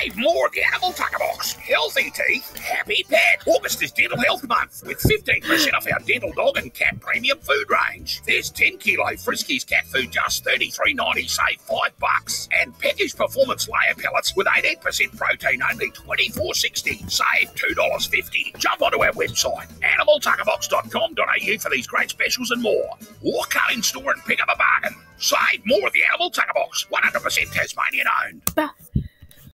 Save more at the Animal Tuckerbox. Healthy teeth, happy pet. August is Dental Health Month with 15% off our dental dog and cat premium food range. There's 10 kilo Friskies cat food, just $33.90, save $5. And Peckish Performance Layer Pellets with 18% protein, only $24.60, save $2.50. Jump onto our website, animaltuckerbox.com.au for these great specials and more. Or come in store and pick up a bargain. Save more at the Animal Tuckerbox, 100% Tasmanian owned.